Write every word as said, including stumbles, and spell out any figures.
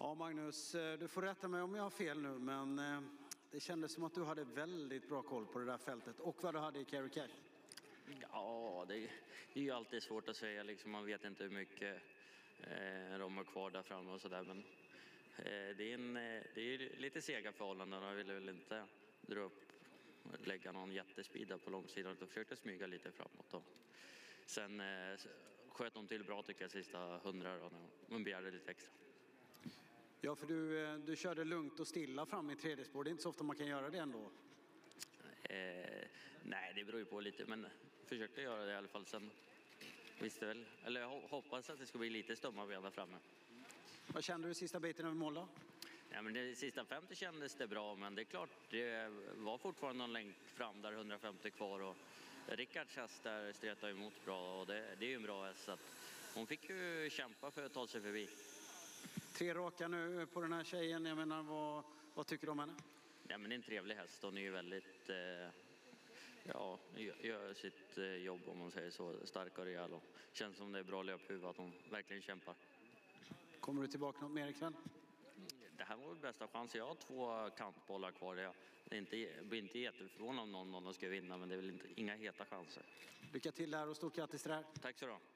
Ja, Magnus, du får rätta mig om jag har fel nu, men det kändes som att du hade väldigt bra koll på det där fältet och vad du hade i Carry Cash. Ja, det, det är ju alltid svårt att säga. Liksom, man vet inte hur mycket eh, de har kvar där framme och sådär. Men eh, det är, en, det är lite sega förhållanden. Jag ville väl inte dra upp lägga någon jättespida på långsidan utan försökte smyga lite framåt. Och sen eh, sköt de till bra tycker jag sista hundra då, när de begärde lite extra. Ja, för du, du körde lugnt och stilla fram i tredje spår. Det är inte så ofta man kan göra det ändå. Eh, nej, det beror ju på lite, men försökte göra det i alla fall. Sen visste väl, eller jag hoppas att det ska bli lite stumma ben där framme. Vad kände du sista biten över mål då? Ja, men det sista femtio kändes det bra, men det är klart, det var fortfarande någon längd fram där, hundrafemtio kvar, och Rickards häst där stretade emot bra, och det, det är ju en bra häst, så att hon fick ju kämpa för att ta sig förbi. Tre raka nu på den här tjejen, jag menar, vad, vad tycker du om henne? Ja, men det är en trevlig häst, hon är ju väldigt, eh, ja, gör sitt jobb om man säger så, stark och rejäl, och känns som det är bra löphuvud att hon verkligen kämpar. Kommer du tillbaka något mer ikväll? Det här var väl bästa chansen. Jag har två kantbollar kvar. Jag är inte, jag blir inte jätteförvånad om någon, någon ska vinna, men det är väl inte, inga heta chanser. Lycka till där och stort grattis till det här. Tack så du ha.